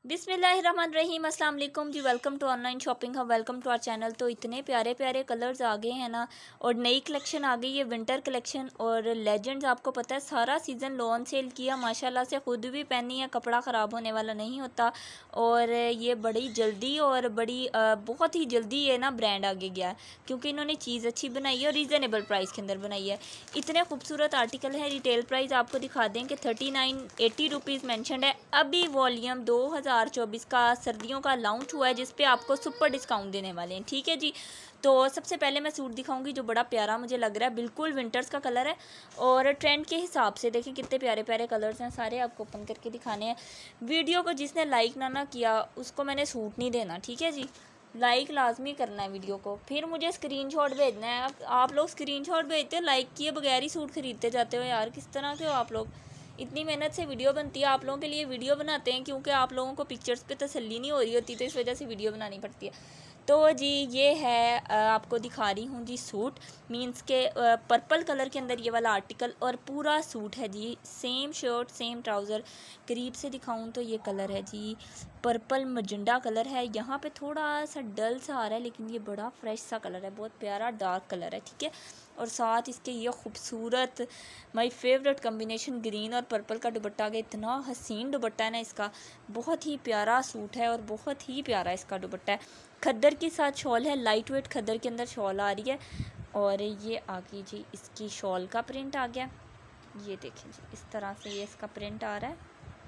बिस्मिल्लाहिर्रहमानिर्रहीम, अस्सलाम वालेकुम जी। Welcome to online shopping hub, welcome to our channel. तो इतने प्यारे प्यारे कलर्स आ गए हैं ना, और नई कलेक्शन आ गई है, विंटर कलेक्शन। और लेजेंड्स आपको पता है सारा सीज़न लो ऑन सेल किया माशाल्लाह से, ख़ुद भी पहनी है, कपड़ा ख़राब होने वाला नहीं होता। और ये बड़ी जल्दी और बड़ी बहुत ही जल्दी ये ना ब्रांड आगे गया है, क्योंकि इन्होंने चीज़ अच्छी बनाई है और रीज़नेबल प्राइस के अंदर बनाई है। इतने खूबसूरत आर्टिकल है। रिटेल प्राइस आपको दिखा दें कि 3980 रुपीज़ मैंशनड है। अभी वॉल्यूम 2024 का सर्दियों का लॉन्च हुआ है, जिस पे आपको सुपर डिस्काउंट देने वाले हैं। ठीक है जी। तो सबसे पहले मैं सूट दिखाऊंगी जो बड़ा प्यारा मुझे लग रहा है, बिल्कुल विंटर्स का कलर है। और ट्रेंड के हिसाब से देखें कितने प्यारे प्यारे कलर्स हैं, सारे आपको ओपन करके दिखाने हैं। वीडियो को जिसने लाइक ना किया उसको मैंने सूट नहीं देना, ठीक है जी। लाइक लाजमी करना है वीडियो को, फिर मुझे स्क्रीनशॉट भेजना है। आप लोग स्क्रीनशॉट भेजते हो, लाइक किए बगैर ही सूट खरीदते जाते हो यार, किस तरह के हो आप लोग। इतनी मेहनत से वीडियो बनती है, आप लोगों के लिए वीडियो बनाते हैं, क्योंकि आप लोगों को पिक्चर्स पे तसल्ली नहीं हो रही होती, तो इस वजह से वीडियो बनानी पड़ती है। तो जी ये है, आपको दिखा रही हूँ जी सूट, मींस के पर्पल कलर के अंदर ये वाला आर्टिकल, और पूरा सूट है जी, सेम शर्ट सेम ट्राउज़र। करीब से दिखाऊँ तो ये कलर है जी पर्पल मजेंडा कलर है, यहाँ पे थोड़ा सा डल सा आ रहा है, लेकिन ये बड़ा फ्रेश सा कलर है, बहुत प्यारा डार्क कलर है, ठीक है। और साथ इसके ये खूबसूरत माय फेवरेट कॉम्बिनेशन ग्रीन और पर्पल का दुपट्टा गया, इतना हसीन दुपट्टा है ना इसका, बहुत ही प्यारा सूट है और बहुत ही प्यारा इसका दुपट्टा है। खद्दर के साथ शॉल है, लाइट वेट खद्दर के अंदर शॉल आ रही है। और ये आ गई जी इसकी शॉल का प्रिंट आ गया, ये देखें जी इस तरह से ये इसका प्रिंट आ रहा है।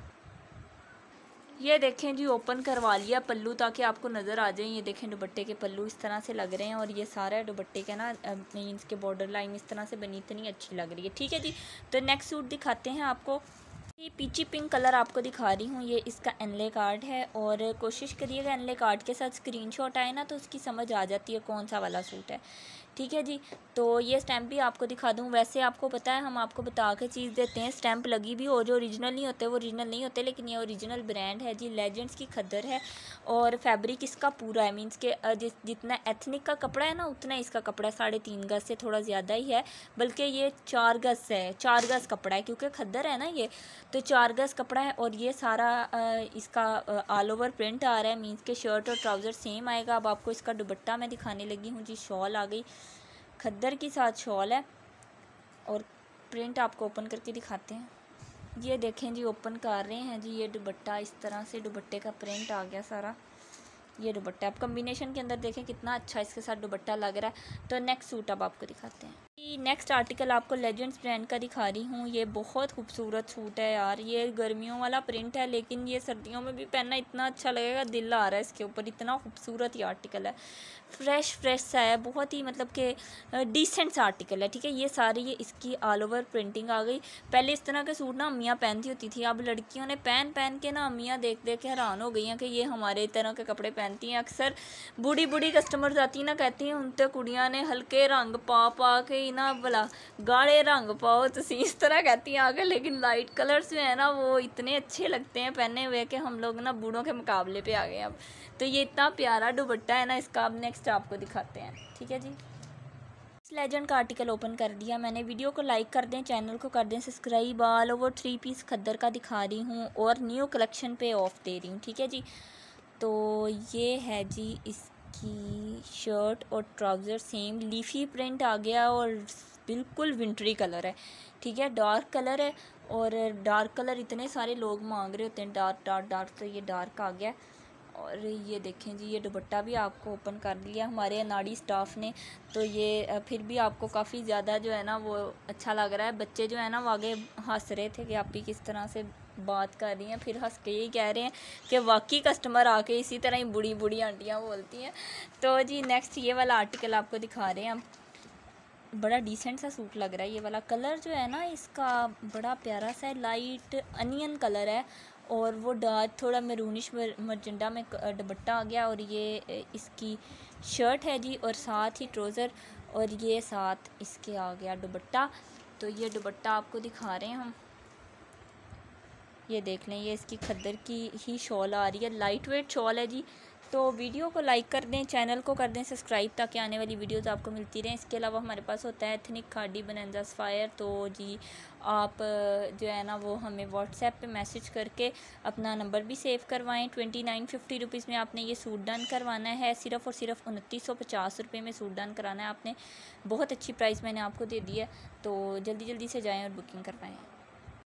ये देखें जी ओपन करवा लिया पल्लू ताकि आपको नज़र आ जाए। ये देखें दुपट्टे के पल्लू इस तरह से लग रहे हैं, और ये सारा दुपट्टे का ना मीन्स के बॉर्डर लाइन इस तरह से बनी, इतनी अच्छी लग रही है, ठीक है जी। तो नेक्स्ट सूट दिखाते हैं आपको। ये पीची पिंक कलर आपको दिखा रही हूँ, ये इसका एनले कार्ड है। और कोशिश करिएगा एनले कार्ड के साथ स्क्रीनशॉट आए ना, तो उसकी समझ आ जाती है कौन सा वाला सूट है, ठीक है जी। तो ये स्टैम्प भी आपको दिखा दूँ। वैसे आपको पता है हम आपको बता के चीज़ देते हैं, स्टैम्प लगी भी हो, जो ओरिजिनल नहीं होते वो ओरिजिनल नहीं होते, लेकिन ये ओरिजिनल ब्रांड है जी, लेजेंड्स की खद्दर है। और फैब्रिक इसका पूरा है, मीन्स के जितना एथनिक का कपड़ा है ना उतना इसका कपड़ा 3.5 गज से थोड़ा ज़्यादा ही है, बल्कि ये 4 गज से है, 4 गज कपड़ा है, क्योंकि खद्दर है ना ये, तो 4 गज कपड़ा है। और ये सारा इसका ऑल ओवर प्रिंट आ रहा है, मीन्स के शर्ट और ट्राउज़र सेम आएगा। अब आपको इसका दुपट्टा मैं दिखाने लगी हूँ जी, शॉल आ गई, खद्दर के साथ शॉल है। और प्रिंट आपको ओपन करके दिखाते हैं, ये देखें जी ओपन कर रहे हैं जी, ये दुपट्टा इस तरह से दुपट्टे का प्रिंट आ गया सारा। ये दुपट्टा आप कॉम्बिनेशन के अंदर देखें कितना अच्छा इसके साथ दुपट्टा लग रहा है। तो नेक्स्ट सूट अब आपको दिखाते हैं। नेक्स्ट आर्टिकल आपको लेजेंड्स ब्रांड का दिखा रही हूँ। ये बहुत खूबसूरत सूट है यार, ये गर्मियों वाला प्रिंट है, लेकिन ये सर्दियों में भी पहनना इतना अच्छा लगेगा, दिल आ रहा है इसके ऊपर, इतना खूबसूरत ये आर्टिकल है। फ्रेश सा है, बहुत ही मतलब कि डिसेंट सा आर्टिकल है, ठीक है। ये सारी ये इसकी ऑल ओवर प्रिंटिंग आ गई। पहले इस तरह के सूट ना अम्मियाँ पहनती होती थी, अब लड़कियों ने पहन पहन के ना अम्मियाँ देख देख के हैरान हो गई हैं कि ये हमारे तरह के कपड़े पहनती हैं। अक्सर बूढ़ी बूढ़ी कस्टमर्स आती ना, कहती हैं उनते कुड़ियाँ ने हल्के रंग पा पा के ही ना भला गाढ़े रंग पाओ, तो इस तरह कहती हैं आगे। लेकिन लाइट कलर्स जो है ना वो इतने अच्छे लगते हैं पहने हुए कि हम लोग ना बूढ़ों के मुकाबले पे आ गए अब। तो ये इतना प्यारा दुपट्टा है ना इसका। अब नेक्स्ट आपको दिखाते हैं, ठीक है जी। इस लेजेंड का आर्टिकल ओपन कर दिया मैंने। वीडियो को लाइक कर दें, चैनल को कर दें subscribe. All over 3 piece khaddar का दिखा रही हूँ और न्यू कलेक्शन पे ऑफ दे रही हूँ, ठीक है जी। तो ये है जी इसकी शर्ट और ट्राउज़र, सेम लीफी प्रिंट आ गया और बिल्कुल विंटरी कलर है, ठीक है। डार्क कलर है, और डार्क कलर इतने सारे लोग मांग रहे होते हैं, डार्क डार्क डार्क, तो ये डार्क आ गया। और ये देखें जी ये दुपट्टा भी आपको ओपन कर लिया हमारे अनाड़ी स्टाफ ने। तो ये फिर भी आपको काफ़ी ज़्यादा जो है ना वो अच्छा लग रहा है। बच्चे जो है ना वो आगे हंस रहे थे कि आप ही किस तरह से बात कर रही हैं, फिर हंस के ही कह रहे हैं कि वाकई कस्टमर आके इसी तरह ही बूढ़ी बूढ़ी आंटियाँ बोलती हैं। तो जी नेक्स्ट ये वाला आर्टिकल आपको दिखा रहे हैं हम। बड़ा डिसेंट सा सूट लग रहा है। ये वाला कलर जो है ना इसका बड़ा प्यारा सा है, लाइट अनियन कलर है, और वो डार्क थोड़ा मैरूनिश मजेंडा में दुपट्टा आ गया। और ये इसकी शर्ट है जी, और साथ ही ट्राउज़र, और ये साथ इसके आ गया दुपट्टा। तो ये दुपट्टा आपको दिखा रहे हैं हम, ये देख लें, ये इसकी खद्दर की ही शॉल आ रही है, लाइट वेट शॉल है जी, तो वीडियो को लाइक कर दें, चैनल को कर दें सब्सक्राइब, ताकि आने वाली वीडियोस आपको मिलती रहें। इसके अलावा हमारे पास होता है एथनिक खादी बनंजा सफ़ायर। तो जी आप जो है ना वो हमें व्हाट्सएप पे मैसेज करके अपना नंबर भी सेव करवाएं। 2950 रुपीज़ में आपने ये सूट डन करवाना है। सिर्फ़ और सिर्फ 2950 रुपये में सूट डन कराना है आपने। बहुत अच्छी प्राइस मैंने आपको दे दी है, तो जल्दी जल्दी से जाएँ और बुकिंग करवाएँ।